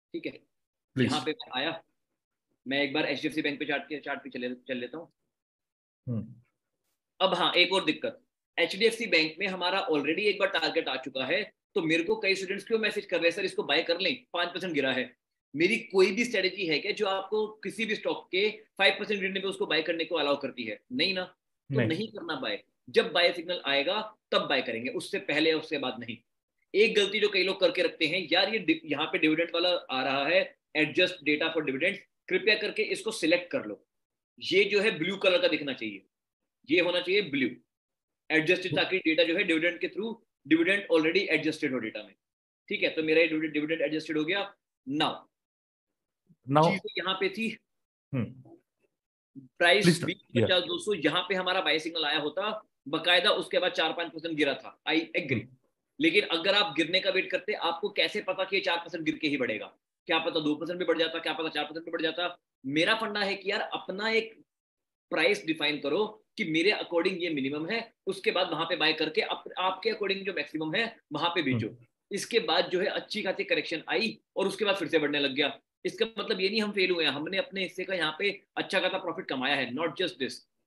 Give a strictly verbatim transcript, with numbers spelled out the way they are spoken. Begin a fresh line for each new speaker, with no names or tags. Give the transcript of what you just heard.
ठीक है,
प्लीज।
यहाँ पे मैं आया, मैं एक बार H D F C bank पे चार्ट के चार्ट पे चले चल लेता हूँ।
हम्म।
अब हाँ, एक और दिक्कत, H D F C bank में हमारा ऑलरेडी एक बार टारगेट आ चुका है, तो मेरे को कई स्टूडेंट्स क्यों मैसेज कर रहे हैं, सर इसको बाय कर लें, पांच परसेंट गिरा है। मेरी कोई भी स्ट्रेटेजी है क्या जो आपको किसी भी स्टॉक के फाइव परसेंट गिरने पे उसको बाय करने को अलाउ करती है? नहीं ना। तो
नहीं।
नहीं करना बाय, जब बाय सिग्नल आएगा तब बाय करेंगे, उससे पहले उसके बाद नहीं। एक गलती जो कई लोग करके रखते हैं, यार ये यहाँ पे डिविडेंड वाला आ रहा है, एडजस्ट डेटा फॉर डिविडेंड, कृपया करके इसको सिलेक्ट कर लो। ये जो है ब्लू कलर का दिखना चाहिए, ये होना चाहिए ब्लू एडजस्टेड, ताकि डेटा जो है डिविडेंड के थ्रू, डिविडेंड ऑलरेडी एडजस्टेड हो डेटा में। ठीक है, तो मेरा ये डिविडेंड एडजस्टेड हो गया। Now
now.
चीजें यहाँ पे थी,
हम्म।
Price
please.
बीस
या।
पचास दो सौ, यहाँ पे हमारा बाय सिग्नल आया होता बकायदा, उसके बाद चार पांच परसेंट गिरा था, आई एग्री। लेकिन अगर आप गिरने का वेट करते, आपको कैसे पता कि ये चार परसेंट गिर के ही बढ़ेगा? क्या पता दो परसेंट भी बढ़ जाता, क्या पता चार परसेंट भी बढ़ जाता। मेरा फंडा है कि यार अपना एक प्राइस डिफाइन करो कि मेरे अकॉर्डिंग ये मिनिमम है, उसके बाद वहां पे बाय करके आप, आपके अकॉर्डिंग जो मैक्सिमम है वहां पे बेचो। इसके बाद जो है अच्छी खासी करेक्शन आई और उसके बाद फिर से बढ़ने लग गया। इसका मतलब ये नहीं हम फेल हुए हैं, हमने अपने हिस्से का यहाँ पे अच्छा खासा प्रॉफिट कमाया है, नॉट जस्ट दिस।